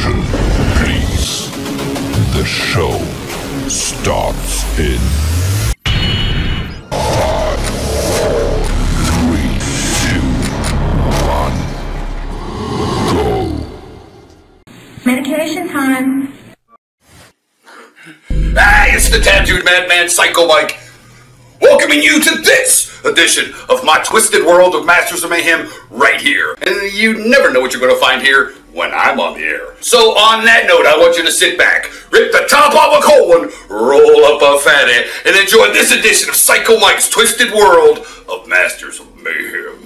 Attention, please. The show starts in 5, 4, 3, 2, 1, go. Medication time. Hey, it's the Tattooed Madman Psycho Mike, welcoming you to this edition of my twisted world of Masters of Mayhem right here. And you never know what you're going to find here when I'm on the air. So on that note, I want you to sit back, rip the top off a colon, roll up a fatty, and enjoy this edition of Psycho Mike's Twisted World of Masters of Mayhem.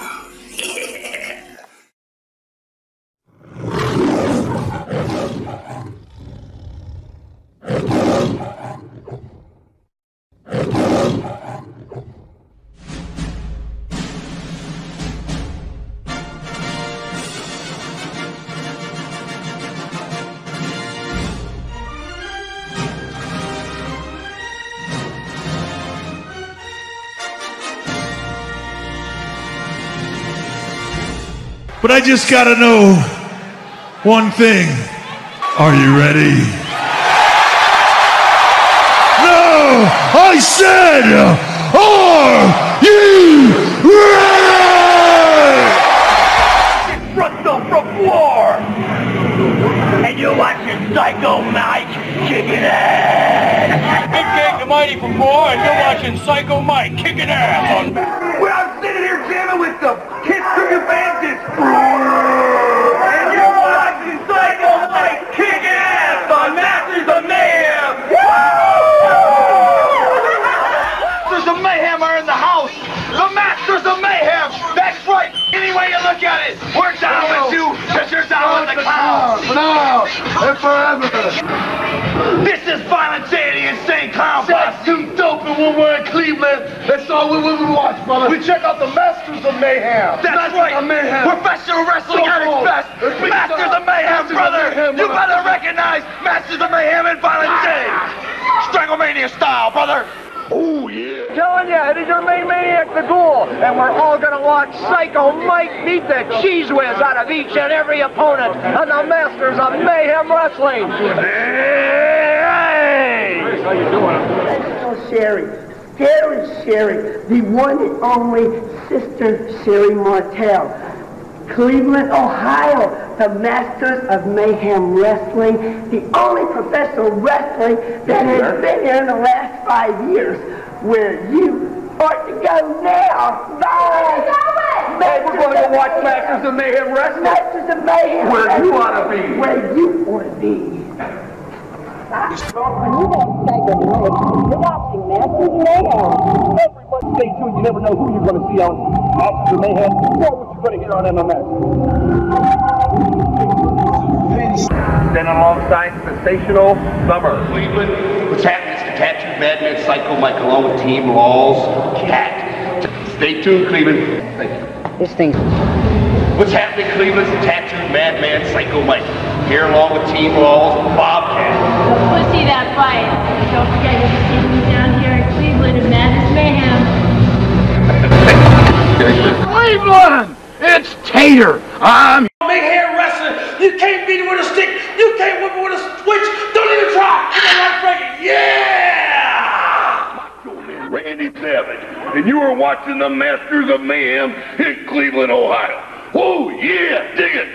But I just gotta know one thing. Are you ready? No! I said, are you ready? Russell from war! And you're watching Psycho Mike kicking ass! Big Gang the Mighty from war, and you're watching Psycho Mike kicking ass on When I'm sitting here jamming with the Kiss from your Bandits! And you're watching Psycho Mike kicking ass on Masters of Mayhem! Masters of Mayhem are in the house! The Masters of Mayhem! That's right! Any way you look at it, we're down with you, because you're down with the clowns! Now and forever! This is Violent J and the Insane Clown That's Posse! too dope, and when we're in Cleveland, that's all we watch, brother. We check out the Masters of Mayhem. That's Masters right! of Mayhem. Professional wrestling at its best! Big Masters time. of Mayhem, Masters of brother! Mayhem, You brother. better recognize Masters of Mayhem and Violent J! Stranglemania style, brother! Oh, yeah. Telling you, it is your main maniac, the Ghoul, and we're all gonna watch Psycho Mike beat the cheese whiz out of each and every opponent on the Masters of Mayhem Wrestling. Hey! How you doing? Scary Sherry, the one and only Sister Sherry Martel. Cleveland, Ohio, the Masters of Mayhem Wrestling, the only professional wrestling that has been here in the last 5 years, where you ought to go now. Bye! Hey, we're going to go watch Masters of Mayhem Wrestling. Masters of Mayhem Where you ought to be. Where you ought to be. When you don't Psycho Mike, you're watching Masters of Mayhem. Everybody stay tuned. You never know who you're going to see on Masters of Mayhem or what you're going to hear on MMS. Then alongside Sensational Summer. Cleveland. What's happening? It's the Tattooed Madman Psycho Mike along with Team Law's Cat. Stay tuned, Cleveland. Thank you. This thing's... What's happening, Cleveland? It's the Tattooed Madman Psycho Mike. Here along with Team Law's Bobcat. We'll see that fight. And don't forget you'll be seeing me down here in Cleveland in Madness Mayhem. Cleveland! It's Tater. I'm Mayhem wrestling. You can't beat it with a stick. You can't whip it with a switch. Don't even try. You know what, Frankie? Yeah! Macho Man Randy Savage, and you are watching the Masters of Mayhem in Cleveland, Ohio. Oh, yeah, dig it.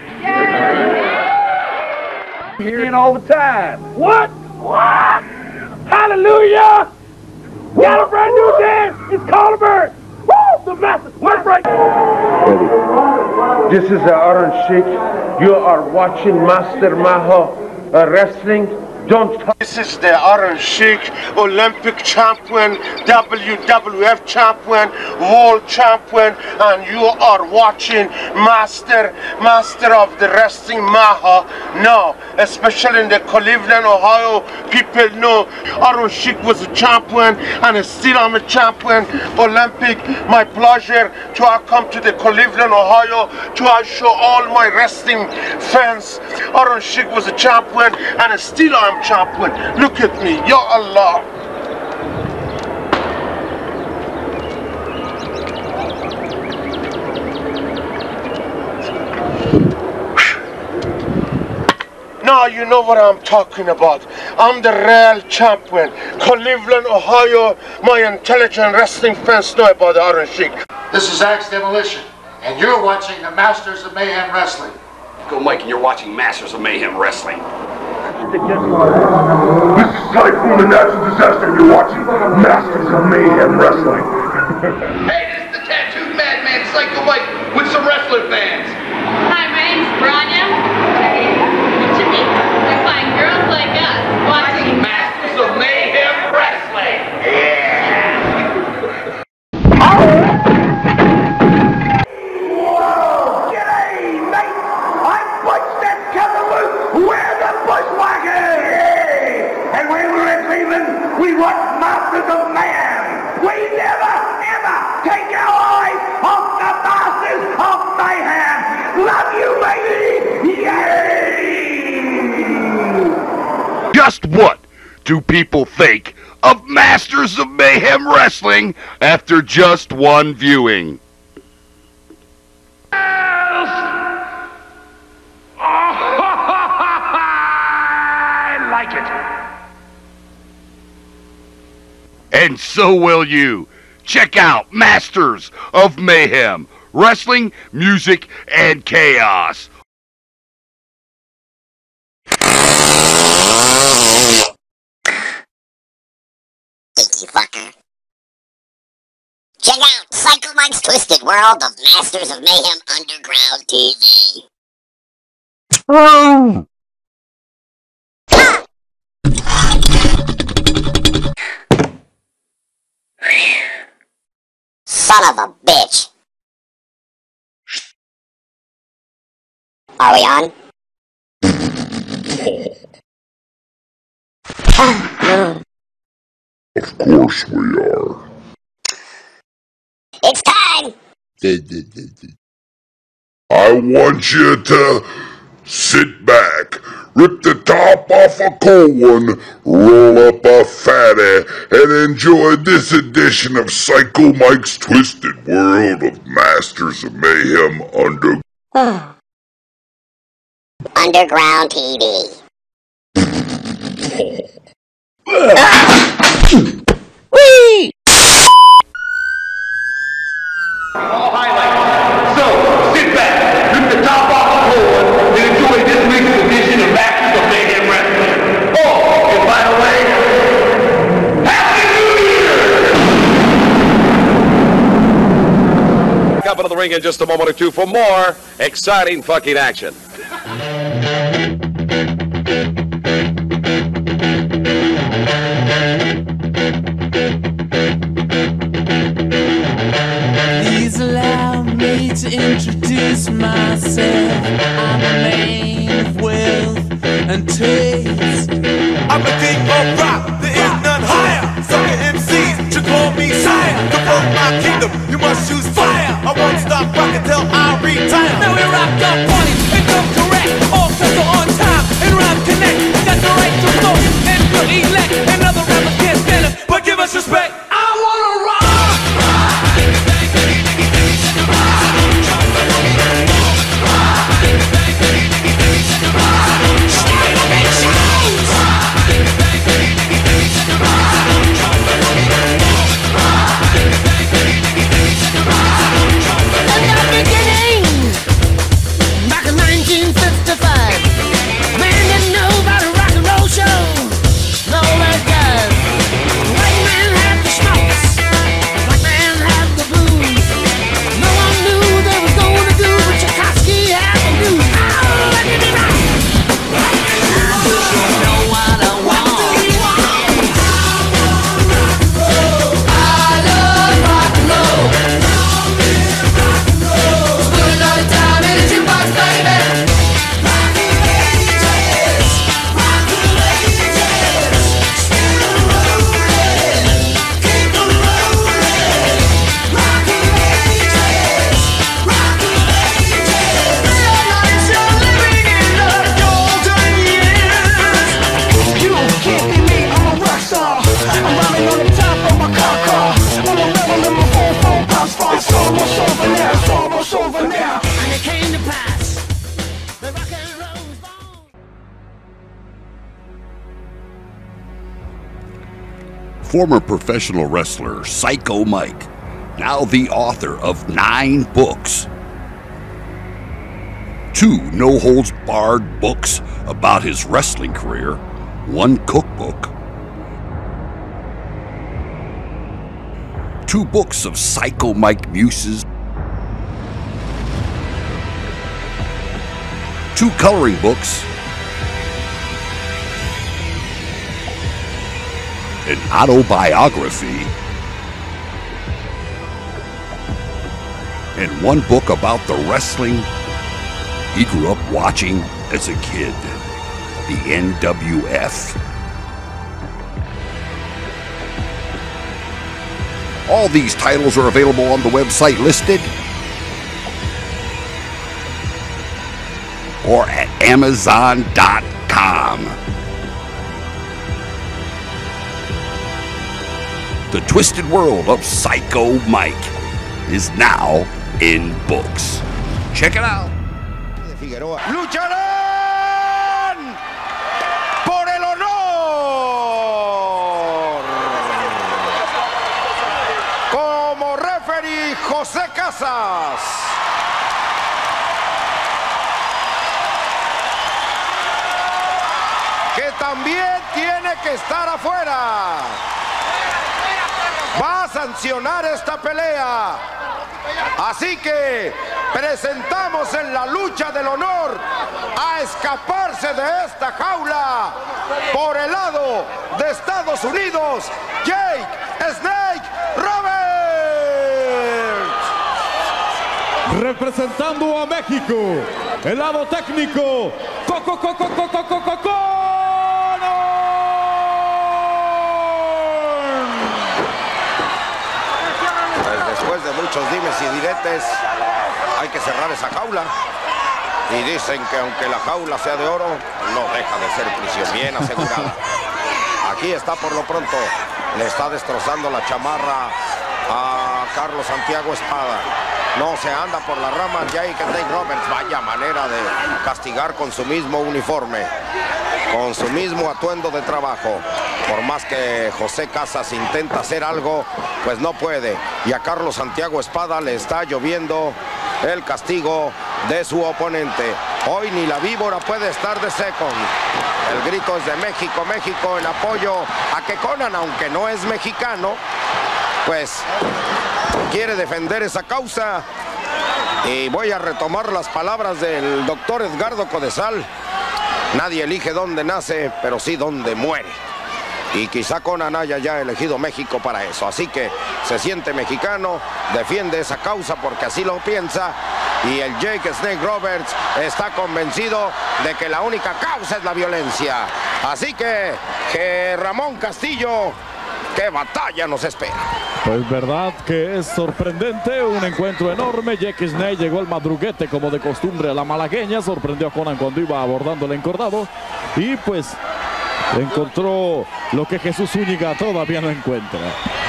Hearing all the time. What? Hallelujah! We got a brand new dance! It's called a bird! Woo! The Masters! What right? This is Aaron Sheik. You are watching Master Maho Wrestling. Don't talk. This is the Aaron Sheik, Olympic champion, WWF champion, world champion, and you are watching Master of the Wrestling Maha. No, especially in the Cleveland, Ohio, people know Aaron Sheik was a champion, and still I'm a champion, Olympic. My pleasure to come to the Cleveland, Ohio, to show all my wrestling fans. Aaron Sheik was a champion, and still I'm champion. Look at me, Ya Allah. Now you know what I'm talking about. I'm the real champion. Cleveland, Ohio. My intelligent wrestling fans know about the Iron Sheik. This is Axe Demolition, and you're watching the Masters of Mayhem Wrestling. Go Mike, and you're watching Masters of Mayhem Wrestling. This is Typhoon and Natural Disaster, and you're watching Masters of Mayhem Wrestling. Hey, this is the tattooed madman Psycho Mike with some wrestling fans. Hi, my name's Branya. We find girls like us watching Masters of Mayhem Wrestling. Whoa! G'day, mate! I'm Butch that Cavalier. We're the Bushwhackers! And when we're in Cleveland, we watch Masters of Mayhem. We never, ever take our eyes off the Masters of Mayhem. Love you, baby! Yay! Just what do people think of Masters of Mayhem Wrestling after just one viewing? I like it. And so will you. Check out Masters of Mayhem Wrestling, Music, and Chaos. Stinky fucker. Check out Psycho Mike's Twisted World of Masters of Mayhem Underground TV. Oh! Son of a bitch. Are we on? Of course we are. It's time! I want you to sit back, rip the top off a cold one, roll up a fatty, and enjoy this edition of Psycho Mike's Twisted World of Masters of Mayhem Underground TV. Whee! All highlights. So, sit back, rip the top off the cold one, and enjoy this week's edition of Masters of Mayhem Wrestling. Oh, and by the way, Happy New Year! Up into the ring in just a moment or two for more exciting fucking action. Please allow me to introduce myself. I'm a man of wealth and taste. I'm the king of rock, there is none higher. Sucker MCs should call me sire. To form my kingdom, you must choose fire. I won't stop rocking till I retire. Now we rocked up parties and come correct. All sets are on time and rhyme connect. Got the right to flow and to elect. And other rappers can't stand it, but give us respect. I wanna rock. Former professional wrestler Psycho Mike, now the author of 9 books. 2 no-holds-barred books about his wrestling career, 1 cookbook, 2 books of Psycho Mike muses, 2 coloring books, an autobiography, and 1 book about the wrestling he grew up watching as a kid, the NWF. All these titles are available on the website listed or at Amazon.com. The Twisted World of Psycho Mike is now in books. Check it out. ¡Lucharán por el honor! Como referee José Casas. Que también tiene que estar afuera. Va a sancionar esta pelea. Así que presentamos en la lucha del honor a escaparse de esta jaula por el lado de Estados Unidos, Jake Snake Roberts. Representando a México, el lado técnico, Después de muchos dimes y diretes, hay que cerrar esa jaula. Y dicen que aunque la jaula sea de oro, no deja de ser prisión bien asegurada. Aquí está por lo pronto. Le está destrozando la chamarra a Carlos Santiago Espada. No se anda por las ramas. Jake Snake Roberts, vaya manera de castigar con su mismo uniforme, con su mismo atuendo de trabajo. Por más que José Casas intenta hacer algo, pues no puede. Y a Carlos Santiago Espada le está lloviendo el castigo de su oponente. Hoy ni la víbora puede estar de second. El grito es de México, México, en apoyo a que Conan, aunque no es mexicano, pues quiere defender esa causa. Y voy a retomar las palabras del doctor Edgardo Codesal. Nadie elige dónde nace, pero sí dónde muere. Y quizá Conan haya ya elegido México para eso. Así que se siente mexicano, defiende esa causa porque así lo piensa. Y el Jake Snake Roberts está convencido de que la única causa es la violencia. Así que Ramón Castillo, qué batalla nos espera. Pues verdad que es sorprendente, un encuentro enorme. Jake Snake llegó al madruguete como de costumbre a la malagueña, sorprendió a Conan cuando iba abordando el encordado y pues encontró lo que Jesús Zúñiga todavía no encuentra.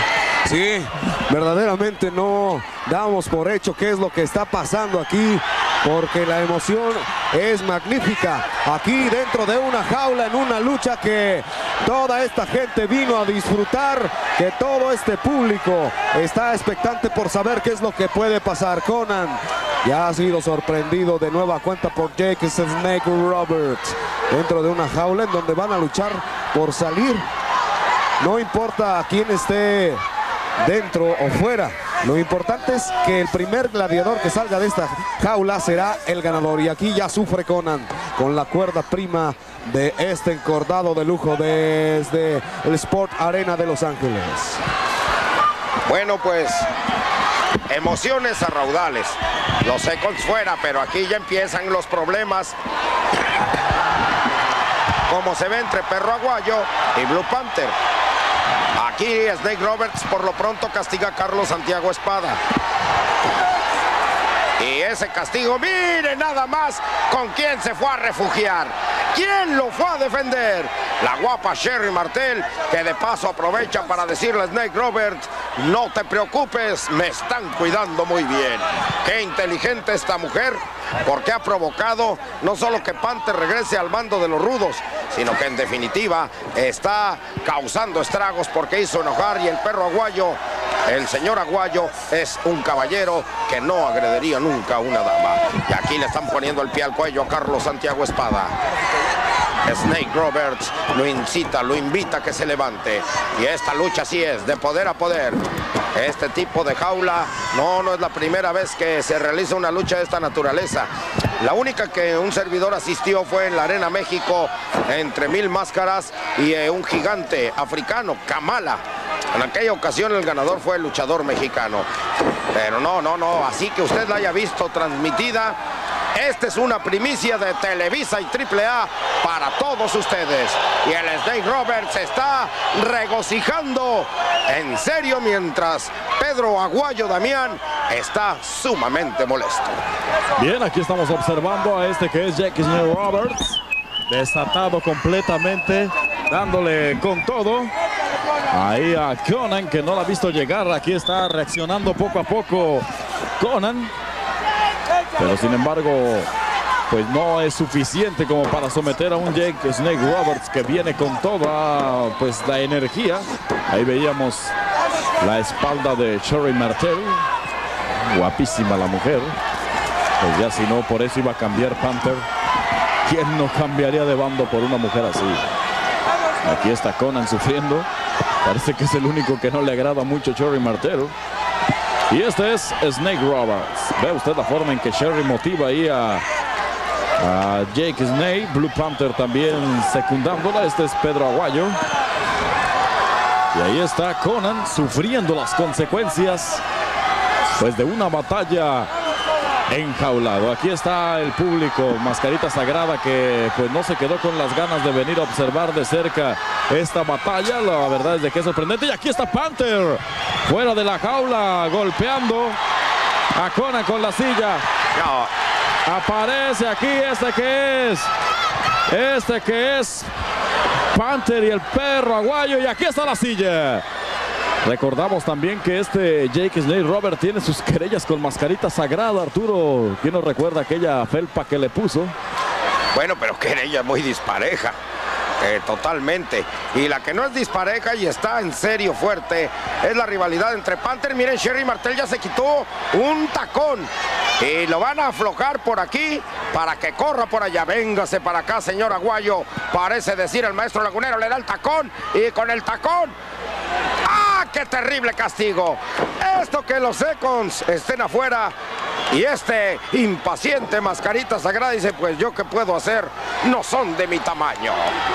Sí, verdaderamente no damos por hecho qué es lo que está pasando aquí, porque la emoción es magnífica. Aquí dentro de una jaula, en una lucha que toda esta gente vino a disfrutar, que todo este público está expectante por saber qué es lo que puede pasar. Conan ya ha sido sorprendido de nueva cuenta por Jake Snake Roberts dentro de una jaula en donde van a luchar por salir. No importa quién esté dentro o fuera, lo importante es que el primer gladiador que salga de esta jaula será el ganador. Y aquí ya sufre Conan con la cuerda prima de este encordado de lujo desde el Sport Arena de Los Ángeles. Bueno, pues emociones a raudales. Los seconds fuera, pero aquí ya empiezan los problemas, como se ve entre Perro Aguayo y Blue Panther. Aquí Snake Roberts por lo pronto castiga a Carlos Santiago Espada. Y ese castigo, mire nada más con quién se fue a refugiar. ¿Quién lo fue a defender? La guapa Sherry Martel, que de paso aprovecha para decirle a Snake Roberts: no te preocupes, me están cuidando muy bien. Qué inteligente esta mujer, porque ha provocado no solo que Panther regrese al bando de los rudos, sino que en definitiva está causando estragos porque hizo enojar, y el perro Aguayo, el señor Aguayo, es un caballero que no agrediría nunca a una dama. Y aquí le están poniendo el pie al cuello a Carlos Santiago Espada. Snake Roberts lo incita, lo invita a que se levante. Y esta lucha sí es de poder a poder. Este tipo de jaula no es la primera vez que se realiza una lucha de esta naturaleza. La única que un servidor asistió fue en la Arena México entre 1000 máscaras y un gigante africano, Kamala. En aquella ocasión el ganador fue el luchador mexicano. Pero no, así que usted la haya visto transmitida. Esta es una primicia de Televisa y AAA para todos ustedes. Y el Snake Roberts se está regocijando en serio, mientras Pedro Aguayo Damián está sumamente molesto. Bien, aquí estamos observando a este que es Jake Snake Roberts, desatado completamente, dándole con todo. Ahí a Conan, que no la ha visto llegar. Aquí está reaccionando poco a poco Conan. Pero sin embargo, pues no es suficiente como para someter a un Jake Snake Roberts que viene con toda pues la energía. Ahí veíamos la espalda de Sherry Martel. Guapísima la mujer. Pues ya si no, por eso iba a cambiar Panther. ¿Quién no cambiaría de bando por una mujer así? Aquí está Conan sufriendo. Parece que es el único que no le agrada mucho a Sherry Martel. Y este es Snake Roberts. Ve usted la forma en que Sherry motiva ahí a Jake Snake. Blue Panther también secundándola. Este es Pedro Aguayo. Y ahí está Conan sufriendo las consecuencias pues de una batalla enjaulado. Aquí está el público, Mascarita Sagrada, que pues no se quedó con las ganas de venir a observar de cerca esta batalla. La verdad es de que es sorprendente. Y aquí está Panther fuera de la jaula, golpeando a Conan con la silla. Aparece aquí este que es Panther y el perro Aguayo. Y aquí está la silla. Recordamos también que este Jake Snake Robert tiene sus querellas con Mascarita Sagrada. Arturo, ¿quién nos recuerda aquella felpa que le puso? Bueno, pero querella muy dispareja. Totalmente. Y la que no es dispareja y está en serio fuerte es la rivalidad entre Panther. Miren, Sherry Martel ya se quitó un tacón y lo van a aflojar por aquí para que corra por allá. Véngase para acá, señor Aguayo, parece decir el maestro lagunero. Le da el tacón y con el tacón, ¡ah, qué terrible castigo! Esto que los Secons estén afuera. Y este impaciente Mascarita Sagrada dice, pues yo qué puedo hacer, no son de mi tamaño.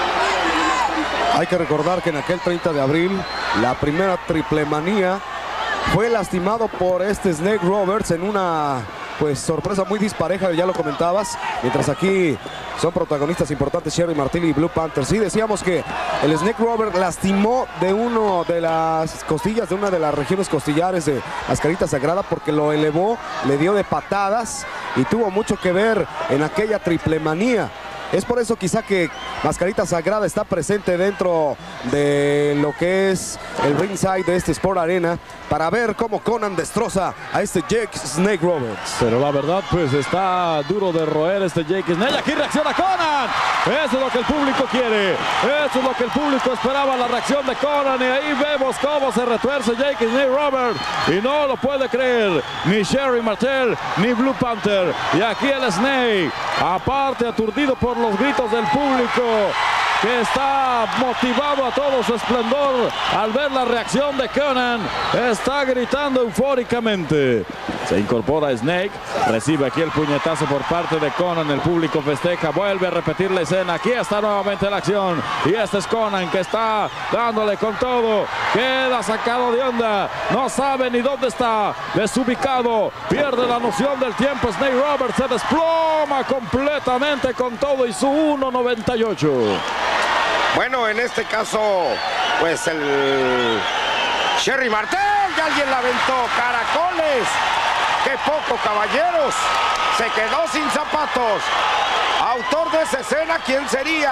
Hay que recordar que en aquel 30 de abril, la primera triple manía, fue lastimado por este Snake Roberts en una pues sorpresa muy dispareja, ya lo comentabas, mientras aquí son protagonistas importantes Sherry Martel y Blue Panther. Sí, decíamos que el Snake Roberts lastimó de una de las costillas, de una de las regiones costillares de Mascarita Sagrada, porque lo elevó, le dio de patadas y tuvo mucho que ver en aquella triple manía. Es por eso quizá que Mascarita Sagrada está presente dentro de lo que es el ringside de este Sport Arena para ver cómo Conan destroza a este Jake Snake Roberts. Pero la verdad pues está duro de roer este Jake Snake. Aquí reacciona Conan. Eso es lo que el público quiere. Eso es lo que el público esperaba, la reacción de Conan. Y ahí vemos cómo se retuerce Jake Snake Roberts. Y no lo puede creer ni Sherry Martel ni Blue Panther. Y aquí el Snake, aparte aturdido por los gritos del público, que está motivado a todo su esplendor al ver la reacción de Conan, está gritando eufóricamente. Se incorpora Snake, recibe aquí el puñetazo por parte de Conan, el público festeja, vuelve a repetir la escena, aquí está nuevamente la acción, y este es Conan que está dándole con todo, queda sacado de onda, no sabe ni dónde está, desubicado, pierde la noción del tiempo. Snake Roberts se desploma completamente con todo y su 1.98. Bueno, en este caso, pues el Sherry Martel, ya alguien la aventó, caracoles. ¡Qué poco, caballeros! Se quedó sin zapatos. Autor de esa escena, ¿quién sería?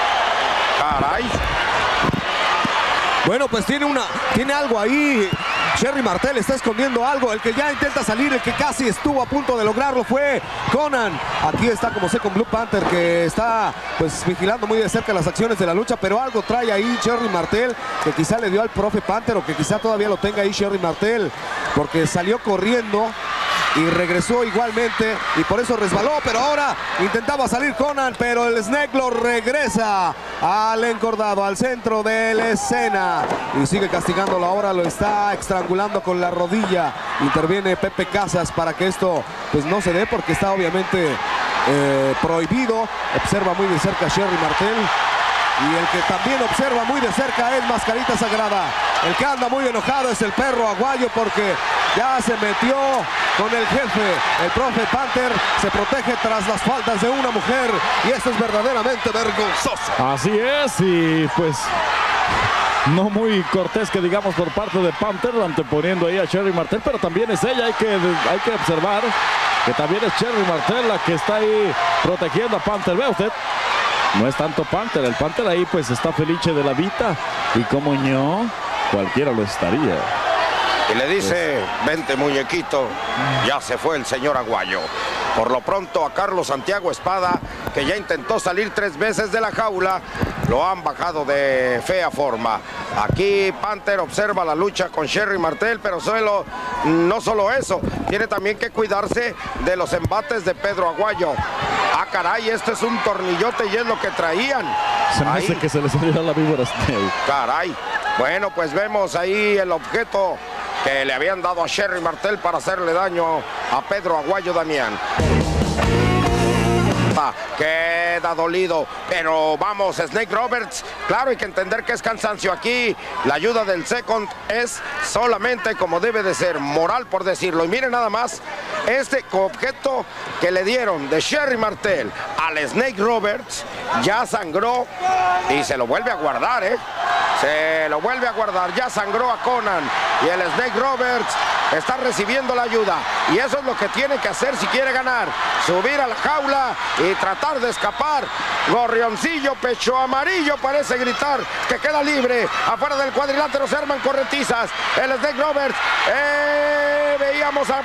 Caray. Bueno, pues tiene algo ahí Sherry Martel está escondiendo algo. El que ya intenta salir, el que casi estuvo a punto de lograrlo fue Conan. Aquí está como sé con Blue Panther, que está pues vigilando muy de cerca las acciones de la lucha, pero algo trae ahí Sherry Martel, que quizá le dio al profe Panther, o que quizá todavía lo tenga ahí Sherry Martel, porque salió corriendo y regresó igualmente y por eso resbaló, pero ahora intentaba salir Conan, pero el Snake lo regresa al encordado, al centro de la escena y sigue castigándolo. Ahora lo está estrangulando con la rodilla. Interviene Pepe Casas para que esto pues no se dé, porque está obviamente prohibido. Observa muy de cerca a Sherry Martel. Y el que también observa muy de cerca es Mascarita Sagrada. El que anda muy enojado es el Perro Aguayo, porque ya se metió con el jefe. El profe Panther se protege tras las faltas de una mujer, y esto es verdaderamente vergonzoso. Así es, y pues no muy cortés que digamos por parte de Panther, anteponiendo ahí a Sherry Martel, pero también es ella, hay que observar que también es Sherry Martel la que está ahí protegiendo a Panther. Vea usted, no es tanto Panther, el Panther ahí pues está felice de la vida, y como no, cualquiera lo estaría. Y le dice, vente muñequito, ya se fue el señor Aguayo. Por lo pronto a Carlos Santiago Espada, que ya intentó salir 3 veces de la jaula, lo han bajado de fea forma. Aquí Panther observa la lucha con Sherry Martel, pero no solo eso, tiene también que cuidarse de los embates de Pedro Aguayo. Ah, caray, este es un tornillote y es lo que traían. Se me hace que se le salió la víbora Snake. Caray. Bueno, pues vemos ahí el objeto que le habían dado a Sherry Martel para hacerle daño a Pedro Aguayo Damián. Queda dolido, pero vamos, Snake Roberts, claro, hay que entender que es cansancio aquí. La ayuda del Second es solamente como debe de ser, moral por decirlo. Y miren nada más, este objeto que le dieron de Sherry Martel al Snake Roberts ya sangró y se lo vuelve a guardar, se lo vuelve a guardar. Ya sangró a Conan y el Snake Roberts está recibiendo la ayuda, y eso es lo que tiene que hacer si quiere ganar: subir a la jaula y tratar de escapar. Gorrioncillo Pecho Amarillo parece gritar que queda libre. Afuera del cuadrilátero se arman corretizas. El Snake Roberts, veíamos a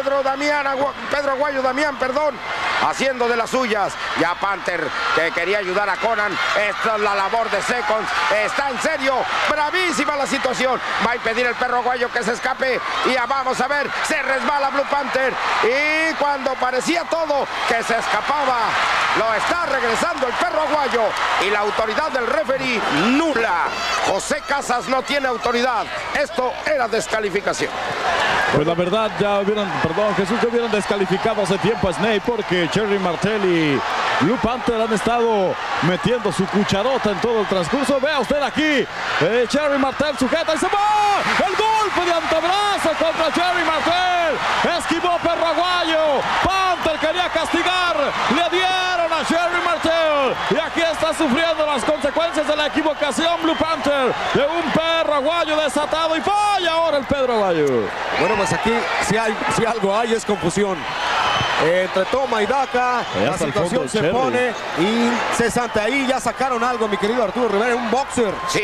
Pedro Aguayo Damián, perdón, haciendo de las suyas. Ya Panther, que quería ayudar a Conan. Esta es la labor de Seconds. Está en serio, bravísima la situación. Va a impedir el Perro Aguayo que se escape, y ya vamos a ver, se resbala Blue Panther, y cuando parecía todo que se escapaba, lo está regresando el Perro Aguayo, y la autoridad del referee nula. José Casas no tiene autoridad. Esto era descalificación. Pues la verdad ya hubieran, Jesús, que hubieran descalificado hace tiempo a Snake, porque Sherry Martel y Blue Panther han estado metiendo su cucharota en todo el transcurso. Vea usted aquí, Sherry Martel sujeta y se va. El golpe de antebrazo contra Sherry Martel. Esquivó Perro Aguayo. Panther quería castigar. Le dieron a Sherry Martel. Y aquí está sufriendo las consecuencias de la equivocación Blue Panther, de un Perro Aguayo desatado, y falla ahora el Pedro Aguayo. Bueno, pues aquí si algo hay es confusión. Entre toma y daca, la situación se pone incesante. Ahí ya sacaron algo, mi querido Arturo Rivera, un boxer. Sí,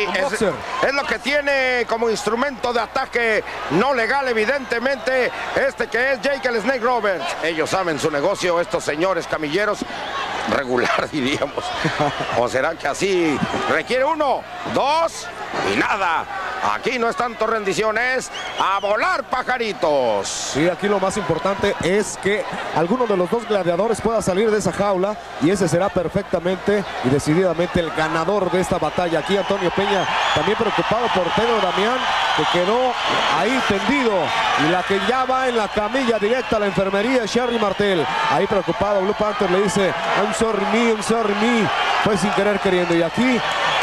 es lo que tiene como instrumento de ataque no legal, evidentemente, que es Jake el Snake Roberts. Ellos saben su negocio, estos señores camilleros, regular diríamos. ¿O será que así requiere 1, 2 y nada? Aquí no es tanto rendición, es a volar, pajaritos. Sí, aquí lo más importante es que alguno de los dos gladiadores pueda salir de esa jaula, y ese será perfectamente y decididamente el ganador de esta batalla. Aquí Antonio Peña también preocupado por Pedro Damián, que quedó ahí tendido, y la que ya va en la camilla directa a la enfermería, Sherry Martel. Ahí preocupado, Blue Panther le dice, I'm sorry me, fue sin querer queriendo. Y aquí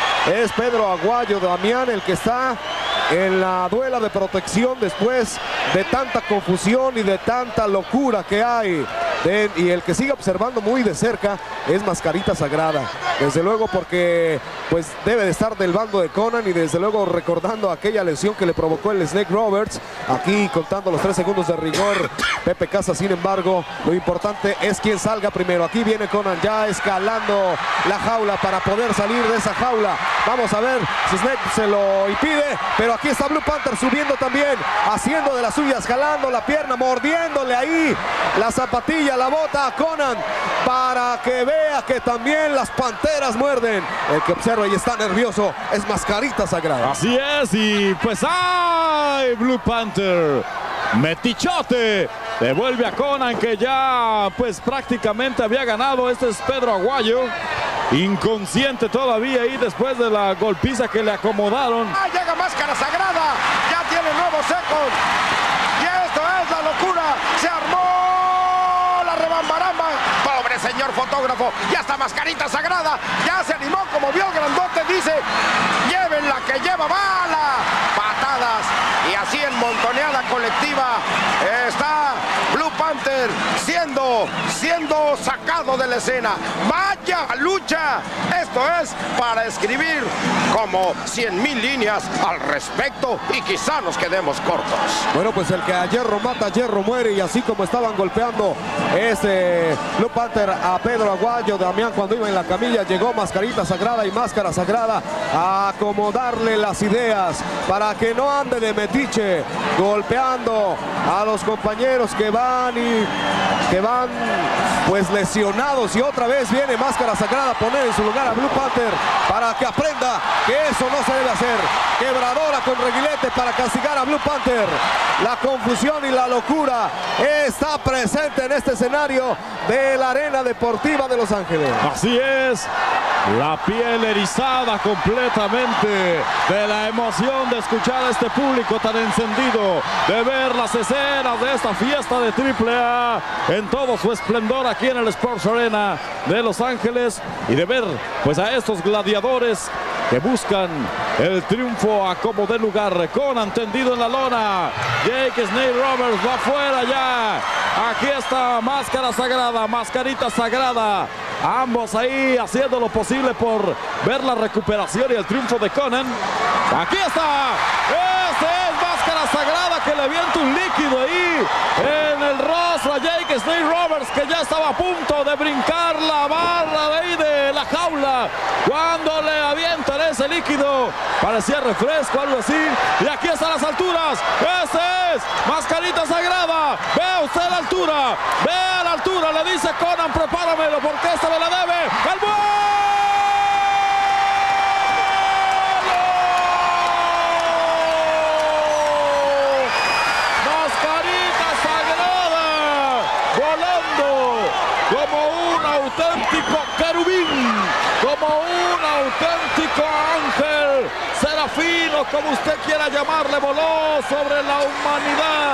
es Pedro Aguayo Damián el que está en la duela de protección después de tanta confusión y de tanta locura que hay. Y el que sigue observando muy de cerca es Mascarita Sagrada. desde luego porque pues debe de estar del bando de Conan y desde luego recordando aquella lesión que le provocó el Snake Roberts. Aquí contando los 3 segundos de rigor Pepe Casa, sin embargo, lo importante es quién salga primero. Aquí viene Conan ya escalando la jaula para poder salir de esa jaula. Vamos a ver si Snake se lo impide, pero aquí está Blue Panther subiendo también, haciendo de las suyas, jalando la pierna, mordiéndole ahí la zapatilla, la bota a Conan para que vea que también las panteras muerden. El que observa y está nervioso es Mascarita Sagrada. Así es, y pues ¡ay! Blue Panther, metichote, devuelve a Conan, que ya pues prácticamente había ganado. Este es Pedro Aguayo, inconsciente todavía ahí después de la golpiza que le acomodaron. Llega Máscara Sagrada, ya tiene nuevos ecos. Y esto es la locura. Se armó la rebambaramba. Pobre señor fotógrafo, ya está Mascarita Sagrada. Ya se animó, como vio el grandote, dice: lleven la que lleva bala. Patadas y así en montoneada colectiva está Blue Panther siendo sacado de la escena. ¡Vaya lucha! Esto es para escribir como 100,000 líneas al respecto y quizá nos quedemos cortos. Bueno, pues el que a hierro mata, a hierro muere, y así como estaban golpeando Blue Panther a Pedro Aguayo, Damián, cuando iba en la camilla, llegó Mascarita Sagrada y Máscara Sagrada a acomodarle las ideas para que no ande de metiche golpeando a los compañeros que van pues lesionados. Y otra vez viene Máscara Sagrada a poner en su lugar a Blue Panther para que aprenda que eso no se debe hacer. Quebradora con reguilete para castigar a Blue Panther. La confusión y la locura está presente en este escenario de la Arena Deportiva de Los Ángeles. Así es, la piel erizada completamente de la emoción de escuchar a este público tan encendido, de ver las escenas de esta fiesta de AAA en todo su esplendor aquí en el Sports Arena de Los Ángeles, y de ver pues a estos gladiadores que buscan el triunfo a como dé lugar. Conan tendido en la lona, Jake Snake Roberts va afuera ya. Aquí está Máscara Sagrada, Mascarita Sagrada, ambos ahí haciendo lo posible por ver la recuperación y el triunfo de Conan. Aquí está, este es Máscara Sagrada, que le avienta un líquido ahí en el rostro a Jake Snake Roberts, que ya estaba a punto de brincar la barra de ahí de la jaula cuando le avientan ese líquido. Parecía refresco, algo así. Y aquí está a las alturas, este es Mascarita Sagrada. Vea usted la altura, vea la altura, le dice Conan: prepáramelo porque esta me la debe. ¡El vuelo! Mascarita Sagrada volando como un auténtico querubín, como un auténtico ángel serafino, como usted quiera llamarle, voló sobre la humanidad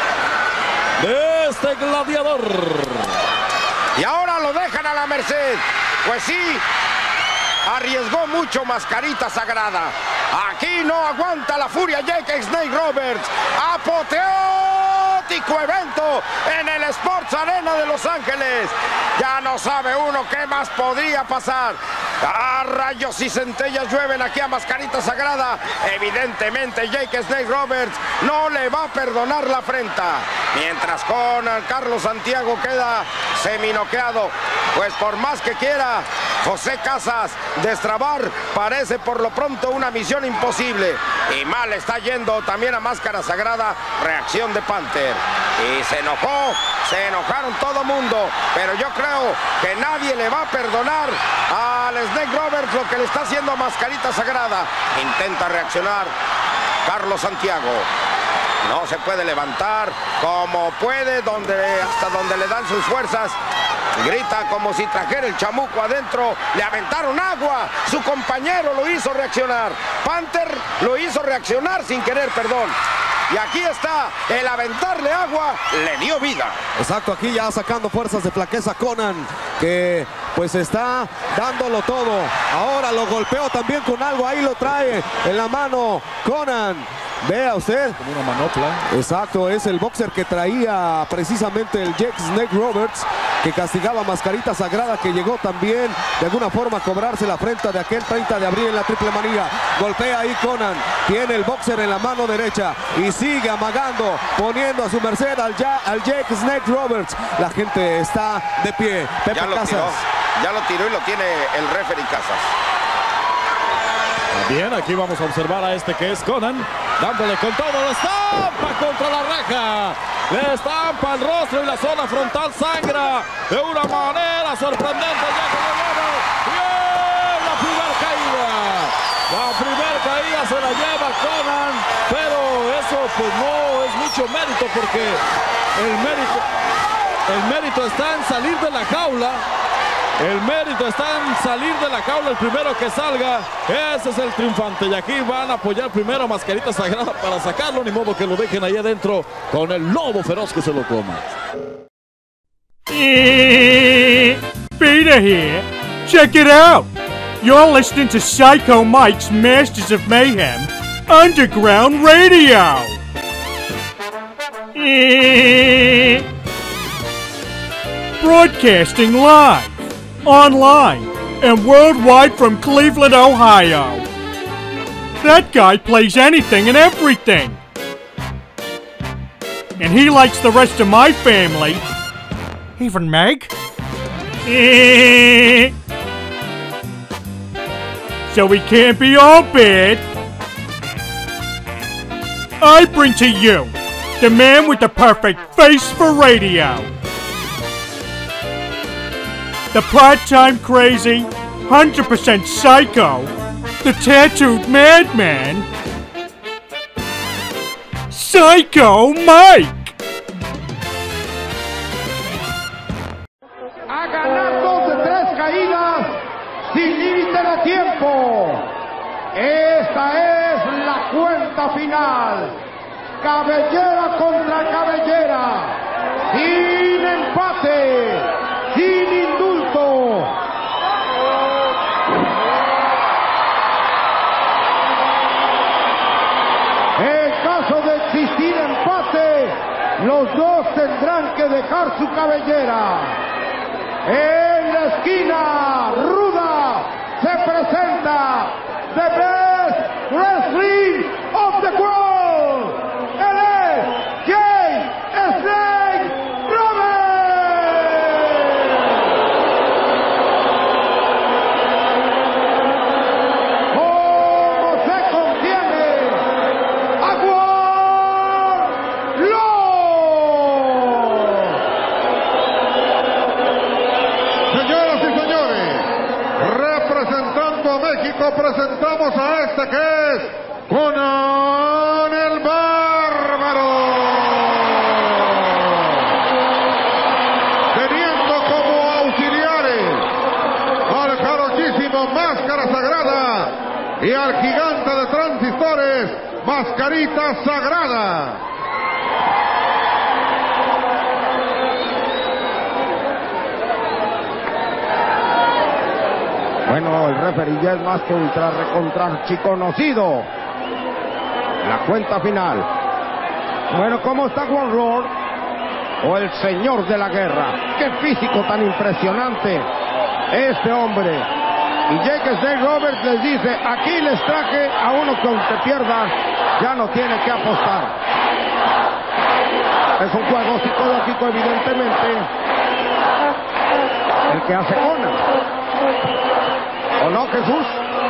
de este gladiador. Y ahora lo dejan a la merced. Pues sí, arriesgó mucho Mascarita Sagrada. Aquí no aguanta la furia Jake Snake Roberts. Apoteótico evento en el Sports Arena de Los Ángeles. Ya no sabe uno qué más podría pasar. Rayos y centellas llueven aquí a Mascarita Sagrada. Evidentemente Jake Snake Roberts no le va a perdonar la afrenta. Mientras Conan Carlos Santiago queda seminoqueado. Pues por más que quiera José Casas destrabar, parece por lo pronto una misión imposible. Y mal está yendo también a Máscara Sagrada. Reacción de Panther. Y se enojaron todo mundo. Pero yo creo que nadie le va a perdonar al Snake Roberts lo que le está haciendo a Mascarita Sagrada. Intenta reaccionar Carlos Santiago. No se puede levantar como puede, hasta donde le dan sus fuerzas. Grita como si trajera el chamuco adentro. Le aventaron agua. Su compañero lo hizo reaccionar. Panther lo hizo reaccionar sin querer, perdón. Y aquí está, el aventarle agua le dio vida. Exacto, aquí ya sacando fuerzas de flaqueza Conan, que pues está dándolo todo. Ahora lo golpeó también con algo, ahí lo trae en la mano Conan. Vea usted. Como una manopla. Exacto, es el boxer que traía precisamente el Jake Snake Roberts. que castigaba a Mascarita Sagrada, que llegó también de alguna forma a cobrarse la afrenta de aquel 30 de abril en la triple manía. Golpea ahí Conan, tiene el boxer en la mano derecha y sigue amagando, poniendo a su merced al Jake Snake Roberts. La gente está de pie. Pepe Casas. Ya lo tiró y lo tiene el referee Casas. Bien, aquí vamos a observar a este que es Conan, dándole con todo, lo estampa contra la reja, le estampa el rostro y la zona frontal sangra de una manera sorprendente. Bien, la primera caída se la lleva Conan, pero eso pues no es mucho mérito, porque el mérito está en salir de la jaula. El mérito está en salir de la jaula, el primero que salga, ese es el triunfante. Y aquí van a apoyar primero a Mascarita Sagrada para sacarlo, ni modo que lo dejen ahí adentro con el lobo feroz que se lo coma. Peter here. Check it out. You're listening to Psycho Mike's Masters of Mayhem Underground Radio. Broadcasting live, online, and worldwide from Cleveland, Ohio. That guy plays anything and everything. And he likes the rest of my family. Even Meg. So we can't be all bad. I bring to you the man with the perfect face for radio. The part-time crazy, 100% psycho, the tattooed madman, Psycho Mike. A ganar 2 de 3 caídas sin límite de tiempo. Esta es la cuenta final. Cabellera contra cabellera. Sin empate. Sin indulto. En caso de existir empate, los dos tendrán que dejar su cabellera. En la esquina ruda se presenta The Best Wrestling of the World. Él es Jake Snake Roberts. ¿Cómo se contiene? ¡Aguarlo! Señoras y señores, representando a México, presentamos a este que es Conan el Bárbaro. Teniendo como auxiliares al jarochísimo Máscara Sagrada y al gigante de transistores Mascarita Sagrada. Bueno, el referee ya es más que ultra recontra archiconocido. La cuenta final. Bueno, ¿cómo está One Roar? O el señor de la guerra. ¡Qué físico tan impresionante este hombre! Y Jake Snake Roberts les dice, aquí les traje a uno que aunque pierda, ya no tiene que apostar. Es un juego psicológico, evidentemente, el que hace Conan. ¿O no, Jesús?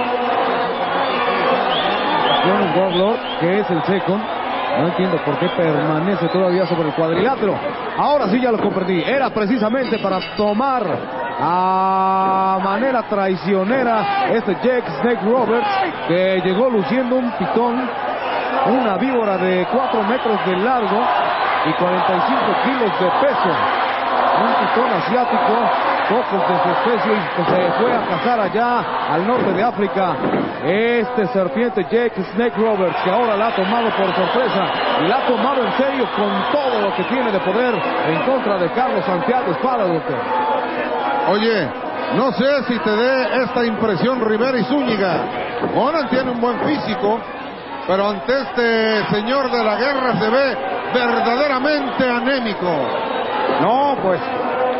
Warlord, que es el second, no entiendo por qué permanece todavía sobre el cuadrilátero. Ahora sí ya lo comprendí, era precisamente para tomar a manera traicionera este Jake Snake Roberts, que llegó luciendo un pitón, una víbora de 4 metros de largo y 45 kilos de peso. Un pitón asiático, pocos de su especie, y que se fue a cazar allá al norte de África. Este serpiente Jake Snake Roberts, que ahora la ha tomado por sorpresa y la ha tomado en serio con todo lo que tiene de poder en contra de Carlos Santiago Espada, doctor. Oye, no sé si te dé esta impresión Rivera y Zúñiga. Conan tiene un buen físico, pero ante este señor de la guerra se ve verdaderamente anémico. No, pues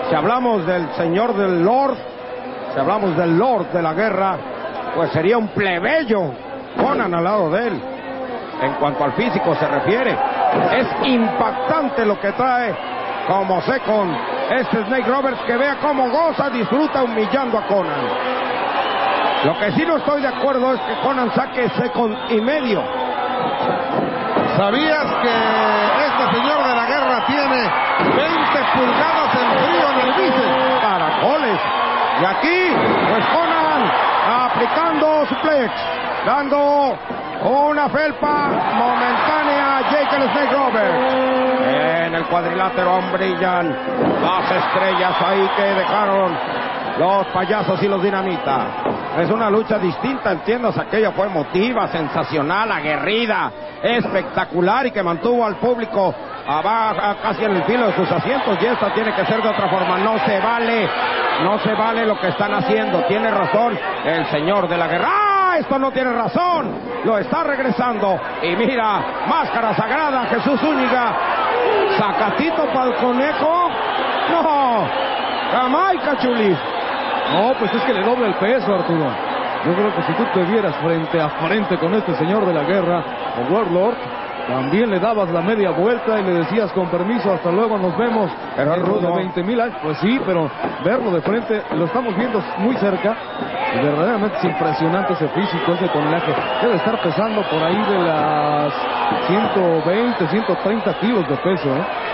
Si hablamos del señor del Lord, si hablamos del Lord de la guerra, pues sería un plebeyo Conan al lado de él. En cuanto al físico se refiere, es impactante lo que trae como second este Snake Roberts, que vea cómo goza, disfruta humillando a Conan. Lo que sí no estoy de acuerdo es que Conan saque second y medio. ¿Sabías que este señor de la guerra tiene 20 pulgadas en frío en el bíceps? Caracoles. Y aquí, pues Conan aplicando suplex, dando una felpa momentánea a Jake el Snake Roberts. En el cuadrilátero brillan las estrellas ahí que dejaron los payasos y los dinamita. Es una lucha distinta, entiendas, aquella fue emotiva, sensacional, aguerrida, espectacular y que mantuvo al público abajo, casi en el filo de sus asientos, y esta tiene que ser de otra forma. No se vale lo que están haciendo. Tiene razón el señor de la guerra. ¡Ah! Esto no tiene razón, lo está regresando. Y mira, máscara sagrada, Jesús Zúñiga. Sacatito para el conejo. No, Jamaica, Chuli. No, pues es que le dobla el peso, Arturo. Yo creo que si tú te vieras frente a frente con este señor de la guerra, o Warlord, también le dabas la media vuelta y le decías con permiso, hasta luego, nos vemos. Pero es rudo. 20,000 años. Pues sí, pero verlo de frente, lo estamos viendo muy cerca y verdaderamente es impresionante ese físico, ese tonelaje. Debe estar pesando por ahí de las 120, 130 kilos de peso,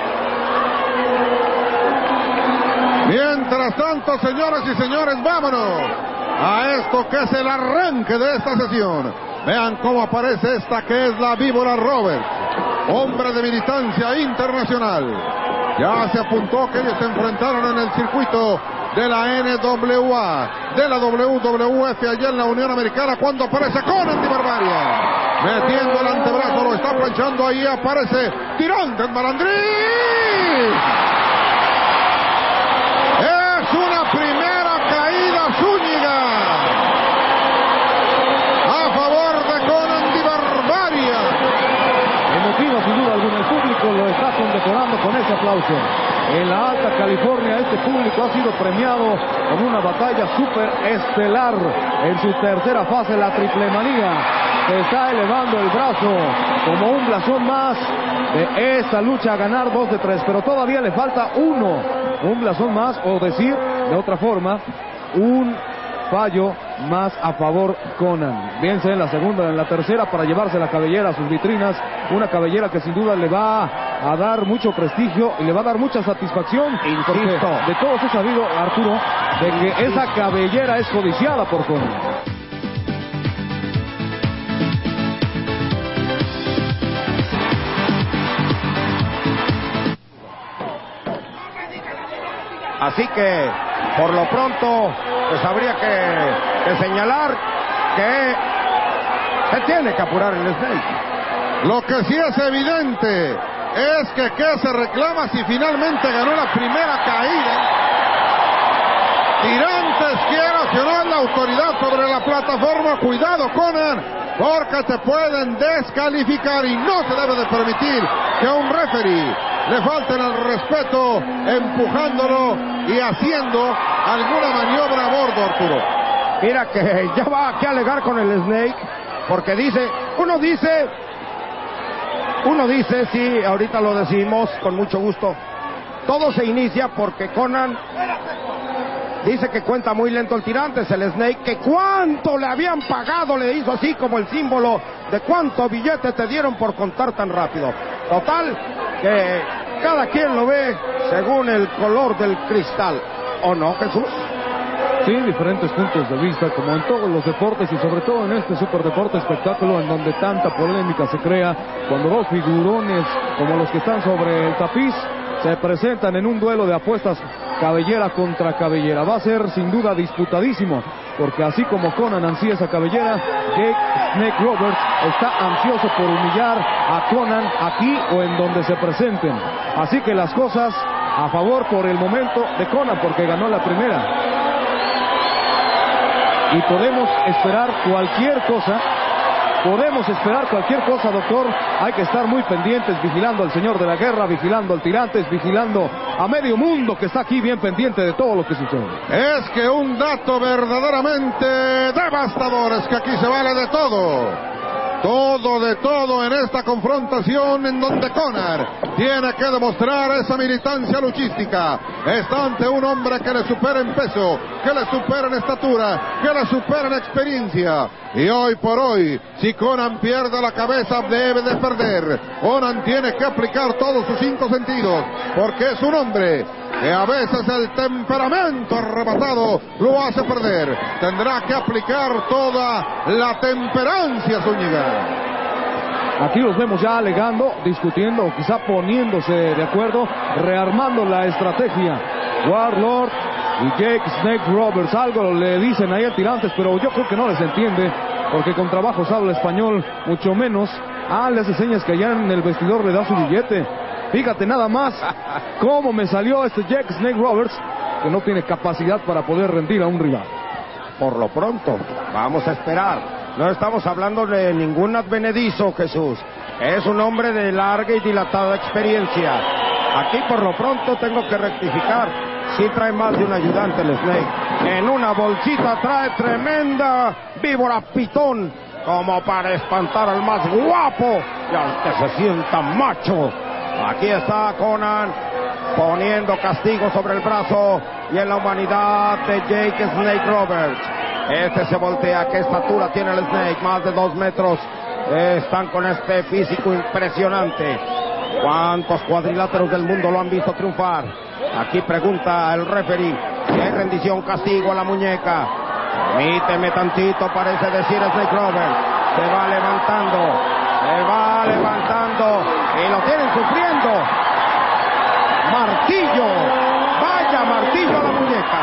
Mientras tanto, señoras y señores, vámonos a esto que es el arranque de esta sesión. Vean cómo aparece esta que es la Víbora Roberts, hombre de militancia internacional. Ya se apuntó que ellos se enfrentaron en el circuito de la NWA, de la WWF allá en la Unión Americana, cuando aparece Conan de Barbaria. Metiendo el antebrazo, lo está planchando, ahí aparece Tirantes Malandrín. Es una primera caída Zúñiga a favor de Conan de Barbaria. Emotivo sin duda alguna, el público lo está condecorando con ese aplauso. En la Alta California este público ha sido premiado con una batalla súper estelar en su tercera fase, la Triple Manía. Se está elevando el brazo como un blasón más de esta lucha a ganar 2 de 3, pero todavía le falta un blasón más, o decir de otra forma, un fallo más a favor Conan. Bien sea en la segunda o en la tercera para llevarse la cabellera a sus vitrinas, una cabellera que sin duda le va a dar mucho prestigio y le va a dar mucha satisfacción. Insisto, de todos he sabido, Arturo, de que esa cabellera es codiciada por Conan. Así que, por lo pronto, pues habría que señalar que se tiene que apurar el Snake. Lo que sí es evidente es que ¿qué se reclama si finalmente ganó la primera caída? Tirantes, quieras o no, la autoridad sobre la plataforma. Cuidado, Conan, porque te pueden descalificar y no se debe de permitir que a un referee le falten al respeto empujándolo y haciendo alguna maniobra a bordo, Arturo. Mira que ya va aquí a alegar con el Snake, porque uno dice, sí, ahorita lo decimos con mucho gusto, todo se inicia porque Conan dice que cuenta muy lento el Tirantes, el Snake, que cuánto le habían pagado, le hizo así como el símbolo de cuánto billete te dieron por contar tan rápido. Total, que cada quien lo ve según el color del cristal, ¿o no, Jesús? Sí, diferentes puntos de vista, como en todos los deportes y sobre todo en este superdeporte espectáculo en donde tanta polémica se crea cuando dos figurones como los que están sobre el tapiz se presentan en un duelo de apuestas cabellera contra cabellera. Va a ser sin duda disputadísimo, porque así como Conan ansía esa cabellera, Jake Snake Roberts está ansioso por humillar a Conan aquí o en donde se presenten. Así que las cosas a favor por el momento de Conan, porque ganó la primera. Y podemos esperar cualquier cosa podemos esperar cualquier cosa, doctor. Hay que estar muy pendientes, vigilando al señor de la guerra, vigilando al Tirantes, vigilando a medio mundo que está aquí bien pendiente de todo lo que sucede. Es que un dato verdaderamente devastador es que aquí se vale de todo. Todo de todo en esta confrontación en donde Conor tiene que demostrar esa militancia luchística. Está ante un hombre que le supera en peso, que le supera en estatura, que le supera en experiencia. Y hoy por hoy, si Conan pierde la cabeza, debe de perder. Conan tiene que aplicar todos sus 5 sentidos, porque es un hombre que a veces el temperamento arrebatado lo hace perder. Tendrá que aplicar toda la temperancia, Zúñiga. Aquí los vemos ya alegando, discutiendo, quizá poniéndose de acuerdo, rearmando la estrategia. Warlord y Jake Snake Roberts, algo le dicen ahí al Tirantes, pero yo creo que no les entiende, porque con trabajos habla español, mucho menos. Le hace señas que allá en el vestidor le da su billete. Fíjate nada más cómo me salió este Jake Snake Roberts, que no tiene capacidad para poder rendir a un rival. Por lo pronto, vamos a esperar. No estamos hablando de ningún advenedizo, Jesús. Es un hombre de larga y dilatada experiencia. Aquí por lo pronto tengo que rectificar. Sí trae más de un ayudante el Snake. En una bolsita trae tremenda víbora pitón, como para espantar al más guapo y al que se sienta macho. Aquí está Conan poniendo castigo sobre el brazo y en la humanidad de Jake Snake Roberts. Este se voltea. ¿Qué estatura tiene el Snake? Más de 2 metros. Están con este físico impresionante. ¿Cuántos cuadriláteros del mundo lo han visto triunfar? Aquí pregunta el referee si hay rendición, castigo a la muñeca. Permíteme tantito, parece decir Snake Roberts. Se va levantando y lo tienen sufriendo. Martillo, vaya martillo a la muñeca.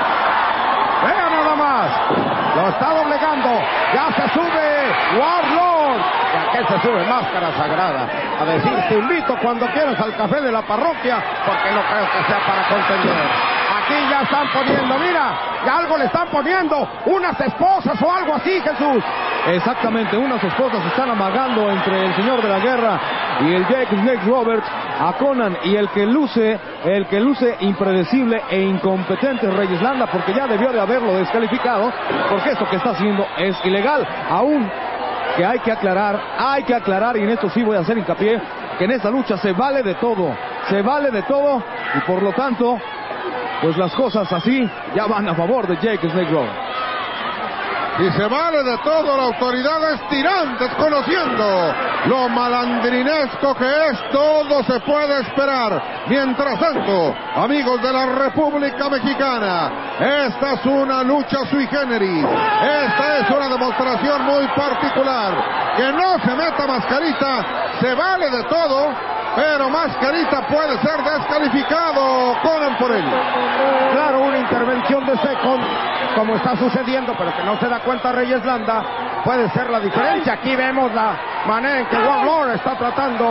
Vea nada más, lo está doblegando, ya se sube Warlord. Y aquí se sube Máscara Sagrada a decir: te invito cuando quieras al café de la parroquia, porque no creo que sea para contender. Aquí ya están poniendo, mira, ya algo le están poniendo, unas esposas o algo así, Jesús. Exactamente, unas esposas están amagando entre el señor de la guerra y el Jake Snake Roberts a Conan, y el que luce impredecible e incompetente es Reyes Landa, porque ya debió de haberlo descalificado, porque esto que está haciendo es ilegal. Aún que hay que aclarar, y en esto sí voy a hacer hincapié, que en esta lucha se vale de todo, y por lo tanto, pues las cosas así ya van a favor de Jake Snake Roberts. Y se vale de todo, la autoridad es Tirantes, conociendo lo malandrinesco que es, todo se puede esperar. Mientras tanto, amigos de la República Mexicana, esta es una lucha sui generis, esta es una demostración muy particular. Que no se meta Mascarita, se vale de todo, pero Mascarita puede ser descalificado, Conan, por ello. Claro, una intervención de Second, como está sucediendo, pero que no se da cuenta Reyes Landa, puede ser la diferencia. Aquí vemos la manera en que Warlord está tratando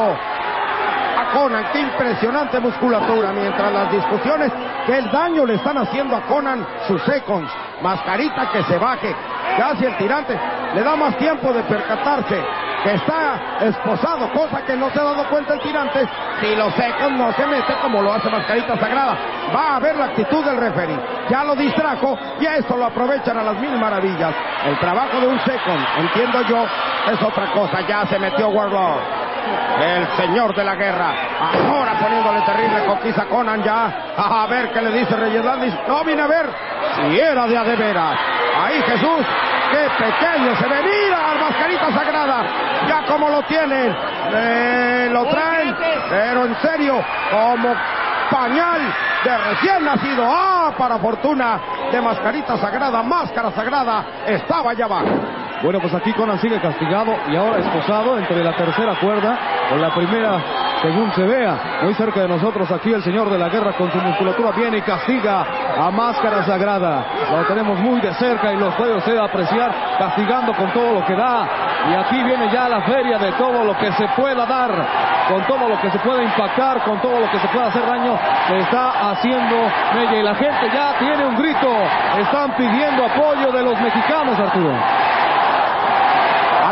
a Conan. Qué impresionante musculatura, mientras las discusiones, que el daño le están haciendo a Conan sus Seconds. Mascarita que se baje, ya si el Tirante le da más tiempo de percatarse que está esposado, cosa que no se ha dado cuenta el Tirante. Si los Seconds no se mete como lo hace Mascarita Sagrada, va a ver la actitud del referee, ya lo distrajo y a esto lo aprovechan a las mil maravillas. El trabajo de un Second, entiendo yo, es otra cosa. Ya se metió Warlord, el señor de la guerra, ahora poniéndole terrible coquiza a Conan. Ya a ver qué le dice Reyes Landis. No, vine a ver si era de a de veras. Ahí Jesús, qué pequeño se ve, mira al Mascarita Sagrada, ya como lo tienen, lo traen, pero en serio, como pañal de recién nacido. Para fortuna de Mascarita Sagrada, Máscara Sagrada estaba allá abajo. Bueno, pues aquí Conan sigue castigado y ahora esposado entre la tercera cuerda o la primera, según se vea. Muy cerca de nosotros aquí el señor de la guerra con su musculatura viene y castiga a Máscara Sagrada. Lo tenemos muy de cerca y los puede usted apreciar castigando con todo lo que da. Y aquí viene ya la feria de todo lo que se pueda dar, con todo lo que se pueda impactar, con todo lo que se pueda hacer daño. Se está haciendo mella y la gente ya tiene un grito. Están pidiendo apoyo de los mexicanos, Arturo.